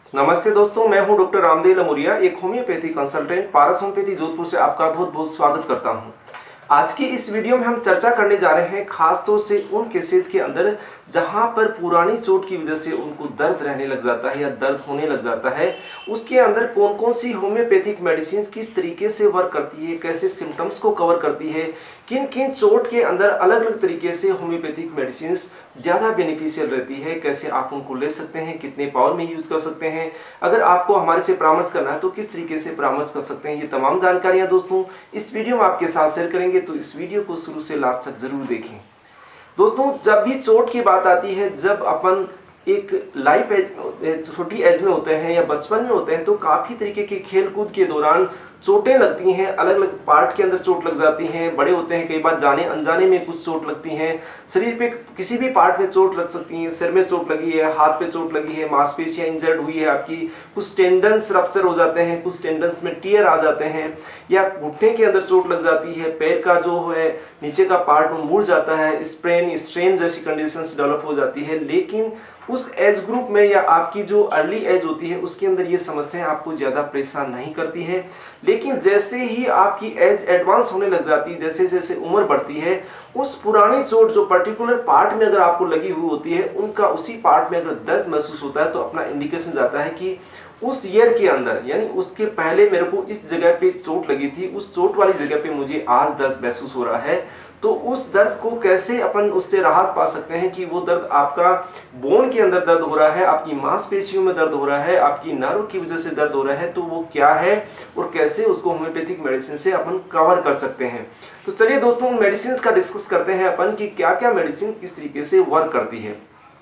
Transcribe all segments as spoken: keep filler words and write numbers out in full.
नमस्ते दोस्तों, मैं हूं डॉक्टर रामदेव लमुरिया, एक homeopathy consultant Paras homeopathy Jodhpur से आपका बहुत बहुत स्वागत करता हूं। आज की इस वीडियो में हम चर्चा करने जा रहे हैं खास तौर से उन केसेस के अंदर जहां पर पुरानी चोट की वजह से उनको दर्द रहने लग जाता है या दर्द होने लग जाता है। उसके अंदर कौन कौन सी होम्योपैथिक मेडिसिन किस तरीके से वर्क करती है, कैसे सिम्टम्स को कवर करती है, किन किन चोट के अंदर अलग अलग तरीके से होम्योपैथिक मेडिसिन ज़्यादा बेनिफिशियल रहती है, कैसे आप उनको ले सकते हैं, कितने पावर में यूज कर सकते हैं, अगर आपको हमारे से परामर्श करना है तो किस तरीके से परामर्श कर सकते हैं। ये तमाम जानकारियां दोस्तों इस वीडियो में आपके साथ शेयर करेंगे, तो इस वीडियो को शुरू से लास्ट तक जरूर देखें। दोस्तों, जब भी चोट की बात आती है, जब अपन एक लाइफ एज छोटी एज में होते हैं या बचपन में होते हैं तो काफ़ी तरीके के खेल कूद के दौरान चोटें लगती हैं, अलग अलग पार्ट के अंदर चोट लग जाती हैं। बड़े होते हैं कई बार जाने अनजाने में कुछ चोट लगती हैं, शरीर पे किसी भी पार्ट में चोट लग सकती है, सिर में चोट लगी है, हाथ पे चोट लगी है, मांसपेशियां इंजर्ड हुई है आपकी, कुछ टेंडन्स रप्चर हो जाते हैं, कुछ टेंडन्स में टियर आ जाते हैं, या घुटने के अंदर चोट लग जाती है, पैर का जो है नीचे का पार्ट वो मुड़ जाता है, स्प्रेन स्ट्रेन जैसी कंडीशंस डेवलप हो जाती है। लेकिन उस एज ग्रुप में या आपकी जो अर्ली एज होती है उसके अंदर ये समस्याएं आपको ज़्यादा परेशान नहीं करती है। लेकिन जैसे ही आपकी एज एडवांस होने लग जाती है, जैसे जैसे उम्र बढ़ती है, उस पुरानी चोट जो पर्टिकुलर पार्ट में अगर आपको लगी हुई होती है उनका उसी पार्ट में अगर दर्द महसूस होता है तो अपना इंडिकेशन जाता है कि उस ईयर के अंदर, यानी उसके पहले मेरे को इस जगह पे चोट लगी थी, उस चोट वाली जगह पे मुझे आज दर्द महसूस हो रहा है। तो उस दर्द को कैसे अपन उससे राहत पा सकते हैं कि वो दर्द आपका बोन के अंदर दर्द हो रहा है, आपकी मांसपेशियों में दर्द हो रहा है, आपकी नर्व की वजह से दर्द हो रहा है, तो वो क्या है और कैसे उसको होम्योपैथिक मेडिसिन से अपन कवर कर सकते हैं। तो चलिए दोस्तों, मेडिसिन का डिस्कस करते हैं अपन कि क्या क्या मेडिसिन किस तरीके से वर्क करती है।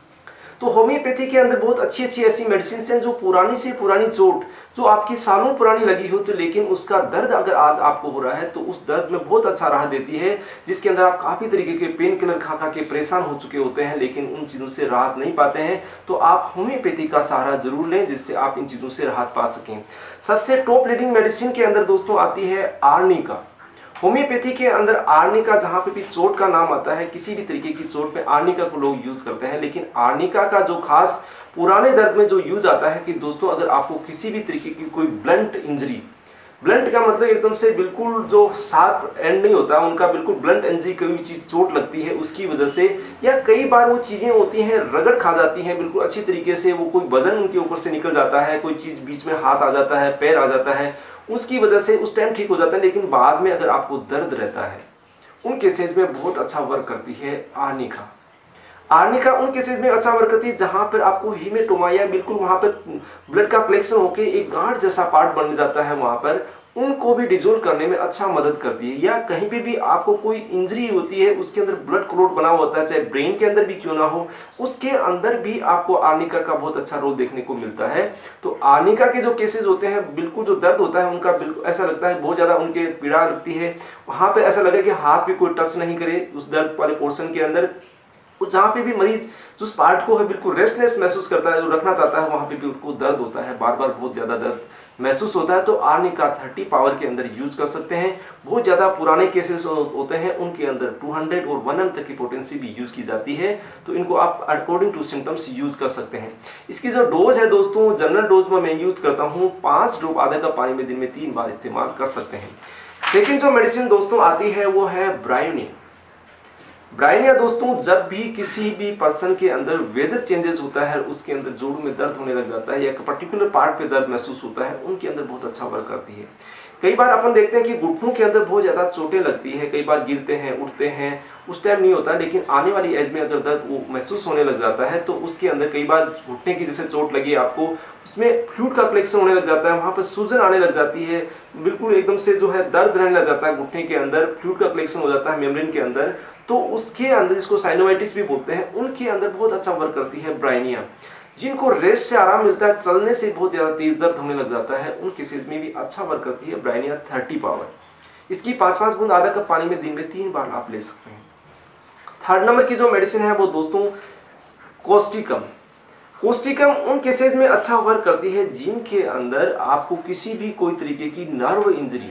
तो होम्योपैथी के अंदर बहुत अच्छी अच्छी ऐसी मेडिसिन हैं जो पुरानी से पुरानी चोट जो आपकी सालों पुरानी लगी हो, तो लेकिन उसका दर्द अगर आज आपको हो रहा है तो उस दर्द में बहुत अच्छा राहत देती है, जिसके अंदर आप काफ़ी तरीके के पेन किलर खा खा के परेशान हो चुके होते हैं लेकिन उन चीज़ों से राहत नहीं पाते हैं। तो आप होम्योपैथी का सहारा जरूर लें जिससे आप इन चीज़ों से राहत पा सकें। सबसे टॉप लीडिंग मेडिसिन के अंदर दोस्तों आती है आर्निका। होम्योपैथी के अंदर आर्निका, जहां पे भी चोट का नाम आता है, किसी भी तरीके की चोट पे आर्निका को लोग यूज करते हैं। लेकिन आर्निका का जो खास पुराने दर्द में जो यूज आता है कि दोस्तों अगर आपको किसी भी तरीके की कोई ब्लंट इंजरी, ब्लंट का मतलब एकदम से बिल्कुल जो शार्प एंड नहीं होता उनका, बिल्कुल ब्लंट इंजरी कोई चीज चोट लगती है उसकी वजह से, या कई बार वो चीजें होती हैं रगड़ खा जाती हैं बिल्कुल अच्छी तरीके से, वो कोई वजन उनके ऊपर से निकल जाता है, कोई चीज बीच में हाथ आ जाता है, पैर आ जाता है, उसकी वजह से उस टाइम ठीक हो जाता है। लेकिन बाद में अगर आपको दर्द रहता है उन केसेस में बहुत अच्छा वर्क करती है आर्निका। आर्निका उन केसेस में अच्छा वर्क करती है जहां पर आपको हीमेटोमा या बिल्कुल वहां पर ब्लड का कलेक्शन होकर एक गांठ जैसा पार्ट बन जाता है, वहां पर उनको भी डिजोल्व करने में अच्छा मदद करती है। या कहीं पे भी आपको कोई इंजरी होती है उसके अंदर ब्लड क्लॉट बना होता है, चाहे ब्रेन के अंदर भी क्यों ना हो, उसके अंदर भी आपको आर्निका का बहुत अच्छा रोल देखने को मिलता है। तो आर्निका के जो केसेस होते हैं, बिल्कुल जो दर्द होता है उनका बिल्कुल ऐसा लगता है बहुत ज्यादा उनके पीड़ा लगती है, वहां पे ऐसा लगे कि हाथ भी कोई टच नहीं करे उस दर्द वाले पोर्शन के अंदर। जहाँ पे भी मरीज जिस पार्ट को है बिल्कुल रेस्टलेस महसूस करता है, जो रखना चाहता है, वहां पे भी उनको दर्द होता है, बार बार बहुत ज्यादा दर्द महसूस होता है, तो आर्निका तीस पावर के अंदर यूज कर सकते हैं। बहुत ज्यादा पुराने केसेस होते हैं उनके अंदर दो सौ और वन एम तक की पोटेंसी भी यूज की जाती है, तो इनको आप अकॉर्डिंग टू सिम्टम्स यूज कर सकते हैं। इसकी जो डोज है दोस्तों, जनरल डोज में मैं यूज करता हूँ पांच ड्रॉप आधा कप पानी में दिन में तीन बार इस्तेमाल कर सकते हैं। सेकेंड जो मेडिसिन दोस्तों आती है वो है ब्रायोनिया। ब्रायोनिया दोस्तों, जब भी किसी भी पर्सन के अंदर वेदर चेंजेस होता है, उसके अंदर जोड़ों में दर्द होने लग जाता है या पर्टिकुलर पार्ट पे दर्द महसूस होता है, उनके अंदर बहुत अच्छा वर्क करती है। कई बार अपन देखते हैं कि घुटनों के अंदर बहुत ज्यादा चोटें लगती है, कई बार गिरते हैं उठते हैं, उस टाइम नहीं होता, लेकिन आने वाली एज में अगर दर्द वो महसूस होने लग जाता है तो उसके अंदर कई बार घुटने की जैसे चोट लगी आपको, उसमें फ्लूइड का कलेक्शन होने लग जाता है, वहां पर सूजन आने लग जाती है, बिल्कुल एकदम से जो है दर्द रहने लग जाता है घुटने के अंदर, फ्लूइड का कलेक्शन हो जाता है मेम्ब्रेन के अंदर, तो उसके अंदर, जिसको साइनोवाइटिस भी बोलते हैं, उनके अंदर बहुत अच्छा वर्क करती है ब्रायोनिया। जिनको रेस्ट से आराम मिलता है, चलने से बहुत ज्यादा तेज दर्द होने लग जाता है, उन केसेस में भी अच्छा वर्क करती है ब्रायोनिया तीस पावर। इसकी पांच पांच बूंद आधा कप पानी में दिन में तीन बार आप ले सकते हैं। थर्ड नंबर की जो मेडिसिन है वो दोस्तों कोस्टिकम। कोस्टिकम उन केसेस में अच्छा वर्क करती है जिनके अंदर आपको किसी भी कोई तरीके की नर्व इंजरी,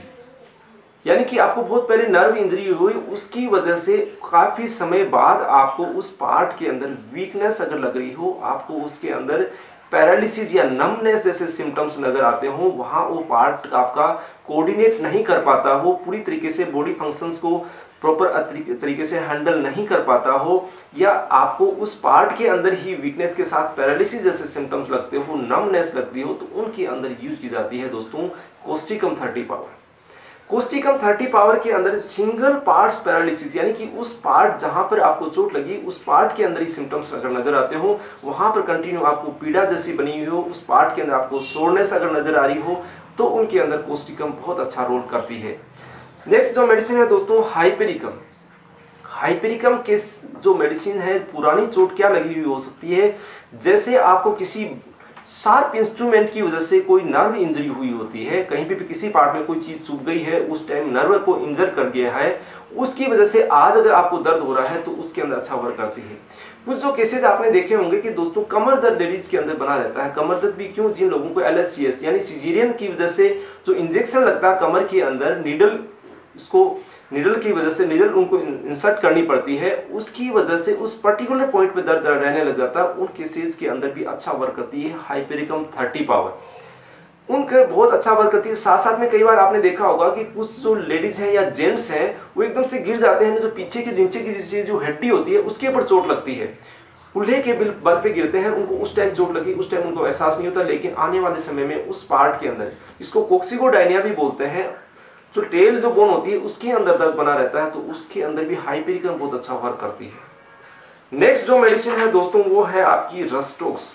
यानी कि आपको बहुत पहले नर्व इंजरी हुई, उसकी वजह से काफी समय बाद आपको उस पार्ट के अंदर वीकनेस अगर लग रही हो, आपको उसके अंदर पैरालिसिस या नमनेस जैसे सिम्टम्स नजर आते हो, वहाँ वो पार्ट आपका कोऑर्डिनेट नहीं कर पाता हो, पूरी तरीके से बॉडी फंक्शंस को प्रॉपर तरीके से हैंडल नहीं कर पाता हो, या आपको उस पार्ट के अंदर ही वीकनेस के साथ पैरालिसिस जैसे सिम्टम्स लगते हो, नमनेस लगती हो, तो उनके अंदर यूज की जाती है दोस्तों causticum thirty power. Causticum thirty power के अंदर सिंगल पार्ट्स पैरालिसिस, यानी कि उस पार्ट जहां पर आपको चोट लगी उस पार्ट के अंदर ही सिम्टम्स अगर नजर आते हो, वहां पर कंटिन्यू आपको पीड़ा जैसी बनी हुई हो, उस पार्ट के अंदर आपको सोरनेस अगर नजर आ रही हो, तो उनके अंदर कोस्टिकम बहुत अच्छा रोल करती है। नेक्स्ट जो मेडिसिन है दोस्तों हाइपेरिकम। हाइपेरिकम के जो मेडिसिन है, पुरानी चोट क्या लगी हुई हो सकती है, जैसे आपको किसी शार्प इंस्ट्रूमेंट की वजह से कोई नर्व इंजरी हुई होती है, कहीं पे भी किसी पार्ट में कोई चीज चुभ गई है, उस टाइम नर्व को इंजर कर गया है, उसकी वजह से आज अगर आपको दर्द हो रहा है तो उसके अंदर अच्छा वर्क करती है। कुछ जो केसेस आपने देखे होंगे कि दोस्तों कमर दर्द लेडीज के अंदर बना रहता है। कमर दर्द भी क्यों, जिन लोगों को एल एस सी एस यानी सिजेरियन की वजह से जो इंजेक्शन लगता है कमर के अंदर, नीडल, इसको नीडल की वजह से नीडल उनको इंसर्ट करनी पड़ती है, उसकी वजह से उस पर्टिकुलर पॉइंट पे दर्द रहने लग जाता है, उन केसेस के अंदर भी अच्छा वर्क करती है हाइपेरिकम थर्टी पावर। उनके बहुत अच्छा वर्क करती है। साथ साथ में कई बार आपने देखा होगा कि कुछ जो लेडीज हैं या जेंट्स हैं वो एकदम से गिर जाते हैं, जो पीछे की नीचे की जो हड्डी होती है उसके ऊपर चोट लगती है, कूल्हे के बल पे गिरते हैं, उनको उस टाइम चोट लगी, उस टाइम उनको एहसास नहीं होता, लेकिन आने वाले समय में उस पार्ट के अंदर, इसको कोक्सिगोडाइनिया भी बोलते हैं, जो टेल जो बोन होती है उसके अंदर दर्द बना रहता है, तो उसके अंदर भी हाइपेरिकम बहुत अच्छा वर्क करती है। नेक्स्ट जो मेडिसिन है दोस्तों वो है आपकी rhus tox.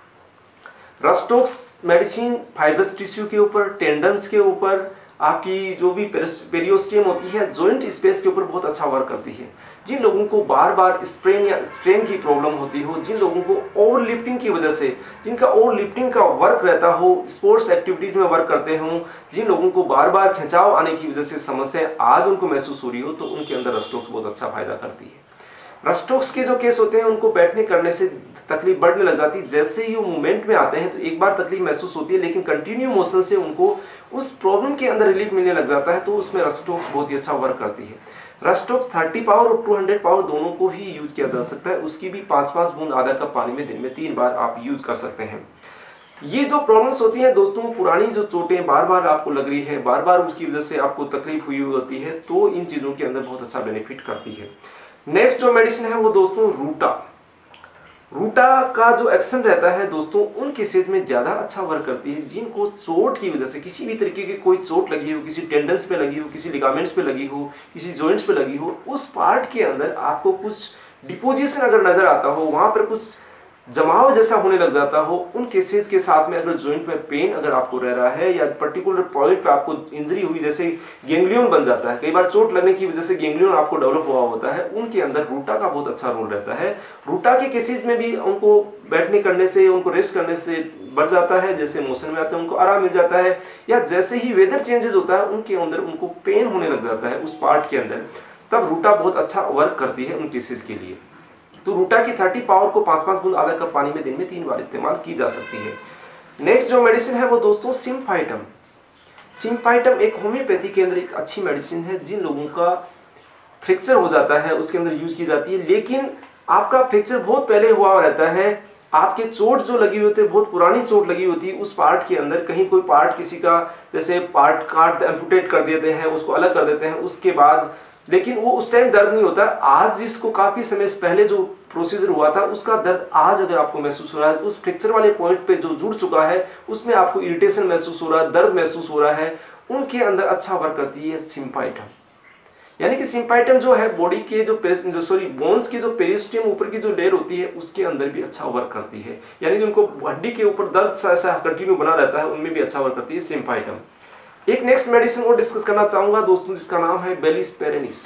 Rhus tox medicine fibrous tissue के ऊपर, टेंडन्स के ऊपर, आपकी जो भी पेरियोस्टियम होती है, जॉइंट स्पेस के ऊपर बहुत अच्छा वर्क करती है। जिन लोगों को बार बार स्प्रेन या स्ट्रेन की प्रॉब्लम होती हो, जिन लोगों को ओवर लिफ्टिंग की वजह से, जिनका ओवर लिफ्टिंग का वर्क रहता हो, स्पोर्ट्स एक्टिविटीज में वर्क करते हो, जिन लोगों को बार बार खिंचाव आने की वजह से समस्या आज उनको महसूस हो रही हो, तो उनके अंदर रस्टोक्स बहुत अच्छा फायदा करती है। रस्टोक्स के जो केस होते हैं उनको बैठने करने से तकलीफ बढ़ने लग जाती है, जैसे ही वो मूवमेंट में आते हैं तो एक बार तकलीफ महसूस होती है, लेकिन कंटिन्यू मोशन से उनको उस प्रॉब्लम के अंदर रिलीफ मिलने लग जाता है, तो उसमें रस्टोक्स बहुत ही अच्छा वर्क करती है। रस्टोक्स थर्टी पावर और टू हंड्रेड पावर दोनों को ही यूज किया जा सकता है। उसकी भी पाँच पाँच बूंद आधा कप पानी में दिन में तीन बार आप यूज कर सकते हैं। ये जो प्रॉब्लम्स होती हैं दोस्तों, पुरानी जो चोटें बार बार आपको लग रही है, बार बार उसकी वजह से आपको तकलीफ हुई होती है, तो इन चीजों के अंदर बहुत अच्छा बेनिफिट करती है। नेक्स्ट जो मेडिसिन है वो दोस्तों रूटा। रूटा का जो एक्शन रहता है दोस्तों उन केसेस में ज्यादा अच्छा वर्क करती है, जिनको चोट की वजह से किसी भी तरीके की कोई चोट लगी हो, किसी टेंडन्स पे लगी हो, किसी लिगामेंट्स पे लगी हो, किसी जॉइंट्स पे लगी हो, उस पार्ट के अंदर आपको कुछ डिपोजिशन अगर नजर आता हो, वहां पर कुछ जमाव जैसा होने लग जाता हो, उन केसेस के साथ में अगर जॉइंट में पेन अगर आपको रह रहा है, या पर्टिकुलर पॉइंट पे आपको इंजरी हुई, जैसे गैंग्लियन बन जाता है, कई बार चोट लगने की वजह से गैंग्लियन आपको डेवलप हुआ होता है, उनके अंदर रूटा का बहुत अच्छा रोल रहता है। रूटा के केसेस में भी उनको बैठने करने से, उनको रेस्ट करने से बढ़ जाता है, जैसे मोशन में आते हैं उनको आराम मिल जाता है, या जैसे ही वेदर चेंजेस होता है उनके अंदर उनको पेन होने लग जाता है उस पार्ट के अंदर, तब रूटा बहुत अच्छा वर्क करती है उन केसेस के लिए। तो रूटा की थर्टी पावर को पाँच पाँच बूंद आधा कप पानी में दिन में तीन बार इस्तेमाल की जा सकती है। नेक्स्ट जो मेडिसिन है वो दोस्तों सिम्फाइटम। सिम्फाइटम एक होम्योपैथी के अंदर एक अच्छी मेडिसिन है, जिन लोगों का फ्रैक्चर हो जाता है उसके अंदर यूज की जाती है, लेकिन आपका फ्रैक्चर बहुत पहले हुआ रहता है, आपके चोट जो लगी हुई होती है बहुत पुरानी चोट लगी होती है, उस पार्ट के अंदर कहीं कोई पार्ट किसी का जैसे पार्ट काट एम्पुटेट कर देते हैं, उसको अलग कर देते हैं, उसके बाद लेकिन वो उस टाइम दर्द नहीं होता। आज जिसको काफी समय से पहले जो प्रोसीजर हुआ था उसका दर्द आज अगर आपको महसूस हो रहा है, उस फ्रैक्चर वाले पॉइंट पे जो जुड़ चुका है उसमें आपको इरिटेशन महसूस हो रहा है, दर्द महसूस हो रहा है, उनके अंदर अच्छा वर्क करती है सिम्फाइटम। यानी कि सिम्फाइटम जो है बॉडी के जो जो सॉरी बोन्स की जो पेरिस्टियम ऊपर की जो लेयर होती है उसके अंदर भी अच्छा वर्क करती है, यानी कि उनको हड्डी के ऊपर दर्द ऐसा कंटिन्यू बना रहता है, उनमें भी अच्छा वर्क करती है सिम्फाइटम। एक नेक्स्ट मेडिसिन और डिस्कस करना चाहूंगा दोस्तों, जिसका नाम है बेलिस पेरेनिस।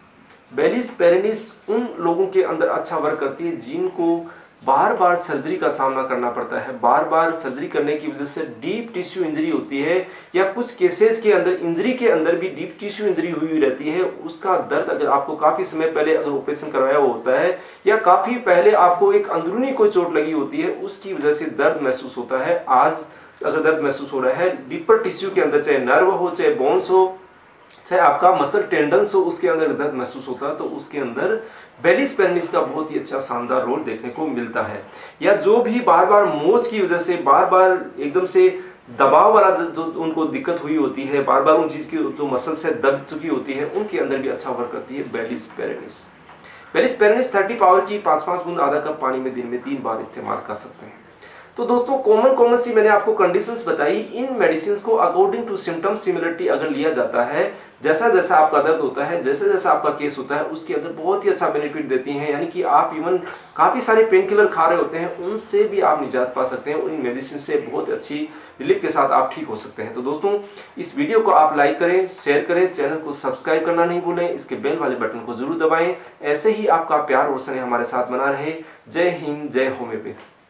बेलिस पेरेनिस उन लोगों के अंदर अच्छा वर्क करती है जिनको बार बार सर्जरी का सामना करना पड़ता है, बार बार सर्जरी करने की वजह से डीप टिश्यू इंजरी होती है, या कुछ केसेस के अंदर इंजरी के अंदर भी डीप टिश्यू इंजरी हुई रहती है, उसका दर्द अगर आपको काफी समय पहले अगर ऑपरेशन करवाया हुआ होता है, या काफी पहले आपको एक अंदरूनी कोई चोट लगी होती है, उसकी वजह से दर्द महसूस होता है। आज अगर दर्द महसूस हो रहा है डीपर टिश्यू के अंदर, चाहे नर्व हो, चाहे बोन्स हो, चाहे आपका मसल टेंडन्स हो उसके अंदर दर्द महसूस होता है तो उसके अंदर बेलिस्पेरेनिस का बहुत ही अच्छा शानदार रोल देखने को मिलता है। या जो भी बार बार मोच की वजह से बार बार एकदम से दबाव वाला जो उनको दिक्कत हुई होती है, बार बार उन चीज की जो मसल से दब चुकी होती है, उनके अंदर भी अच्छा वर्क करती है बेलिस्पेरेनिस। बेलिस्पेरेनिस थर्टी पावर की पाँच पाँच बूंद आधा कप पानी में दिन में तीन बार इस्तेमाल कर सकते हैं। तो दोस्तों कॉमन कॉमन सी मैंने आपको कंडीशंस बताई। इन मेडिसिन को अकॉर्डिंग टू सिम्टम सिमिलरिटी अगर लिया जाता है, जैसा जैसा आपका दर्द होता है, जैसे जैसा आपका केस होता है, उसके अंदर बहुत ही अच्छा बेनिफिट देती हैं। यानी कि आप इवन काफ़ी सारे पेन किलर खा रहे होते हैं, उनसे भी आप निजात पा सकते हैं। उन मेडिसिन से बहुत अच्छी रिलीफ के साथ आप ठीक हो सकते हैं। तो दोस्तों इस वीडियो को आप लाइक करें, शेयर करें, चैनल को सब्सक्राइब करना नहीं भूलें, इसके बेल वाले बटन को जरूर दबाएं। ऐसे ही आपका प्यार और स्नेह हमारे साथ बना रहे। जय हिंद, जय होम्योपैथी।